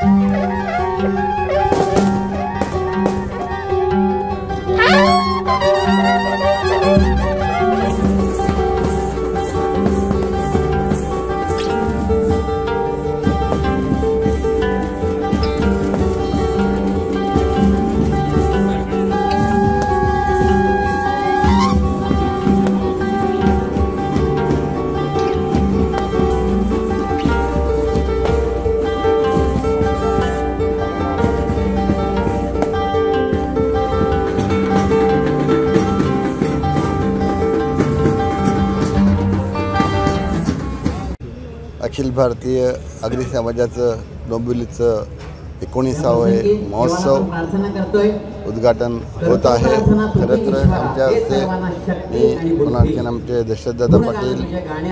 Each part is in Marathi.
अखिल भारतीय अग्री समाजाचं डोंबिवलीचं 19वे महोत्सव उद्घाटन होत आहे। खरं तर आमच्या हस्ते आणखीन आमचे दशरथदादा पाटील,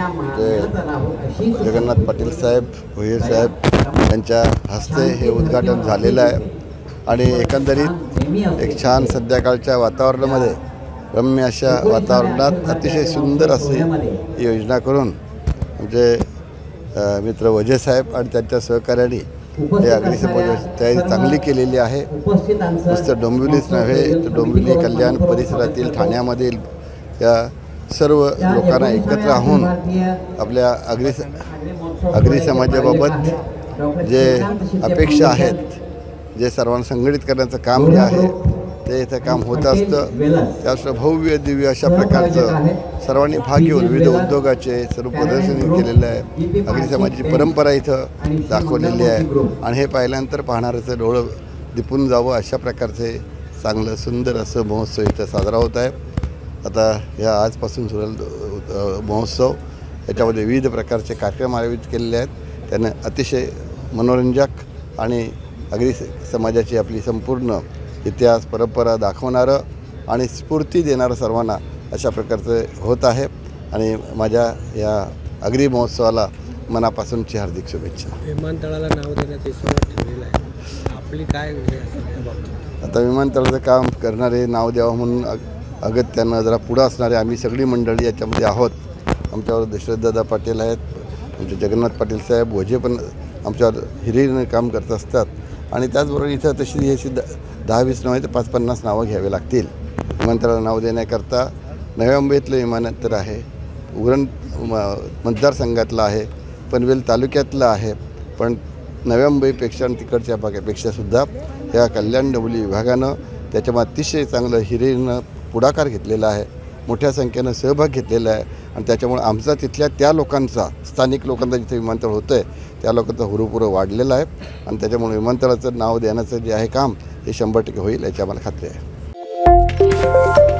जगन्नाथ पाटील साहेब, भोईर साहेब यांच्या हस्ते हे उद्घाटन झालेलं आहे आणि एकंदरीत एक छान संध्याकाळच्या वातावरणामध्ये रम्य अशा वातावरणात अतिशय सुंदर अशी योजना करून आमचे मित्र वजे साहेब आणि त्यांच्या सहकार्याने हे अग्री समाजाची तयारी चांगली केलेली आहे। नुसतं डोंबिवलीच नव्हे तर डोंबिवली कल्याण परिसरातील ठाण्यामधील या सर्व लोकांना एकत्र राहून आपल्या अग्री समाजाबाबत जे अपेक्षा आहेत, जे सर्वांना संघटित करण्याचं काम जे आहे ते इथं काम होत असतं। त्याचं भव्य दिव्य अशा प्रकारचं सर्वांनी भाग घेऊन विविध उद्योगाचे सर्व प्रदर्शनी केलेलं आहे। अग्री समाजाची परंपरा इथं दाखवलेली आहे आणि हे पाहिल्यानंतर पाहणाऱ्याचं डोळं दिपून जावं अशा प्रकारचे चांगलं सुंदर असं महोत्सव इथं साजरा होत आहे। आता या आजपासून सुरू महोत्सव याच्यामध्ये विविध प्रकारचे कार्यक्रम आयोजित केलेले आहेत। त्यानं अतिशय मनोरंजक आणि अग्री समाजाची आपली संपूर्ण इतिहास परंपरा दाखवणारं आणि स्फूर्ती देणारं सर्वांना अशा प्रकारचं होत आहे आणि माझ्या या अग्री महोत्सवाला मनापासूनची हार्दिक शुभेच्छा। विमानतळाला नाव देण्याचे ठरलेलं आहे, आपली काय आता विमानतळाचं काम करणारे नाव द्यावं म्हणून अगत्यानं जरा पुढं असणारे आम्ही सगळी मंडळी याच्यामध्ये आहोत। आमच्यावर दशरथदादा पाटील आहेत, आमचे जगन्नाथ पाटील साहेब, वजे पण आमच्यावर हिरिरीनं काम करत असतात आणि त्याचबरोबर इथं तशी हे 10-20 नव्हे तर 5-50 नावं घ्यावे लागतील। विमानतळाला नाव देण्याकरता नव्या मुंबईतलं विमानतळ आहे, उरण मतदारसंघातलं आहे, पनवेल तालुक्यातलं आहे, पण नव्या मुंबईपेक्षा आणि तिकडच्या भागापेक्षासुद्धा या कल्याण डोंबिवली विभागानं त्याच्यामध्ये अतिशय चांगलं हिरिरीनं पुढाकार घेतलेला आहे, मोठ्या संख्येनं सहभाग घेतलेला आहे आणि त्याच्यामुळे आमचा तिथल्या त्या लोकांचा, स्थानिक लोकांचा जिथे विमानतळ होतं आहे त्या लोकांचा हुरूपुरं वाढलेला आहे आणि त्याच्यामुळे विमानतळाचं नाव देण्याचं जे आहे काम हे 100% होईल याची आम्हाला खात्री आहे।